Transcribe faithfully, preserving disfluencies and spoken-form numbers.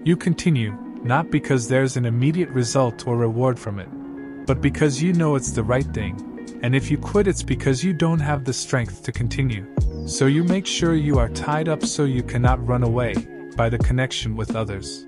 You continue, not because there's an immediate result or reward from it, but because you know it's the right thing, and if you quit it's because you don't have the strength to continue. So you make sure you are tied up so you cannot run away by the connection with others.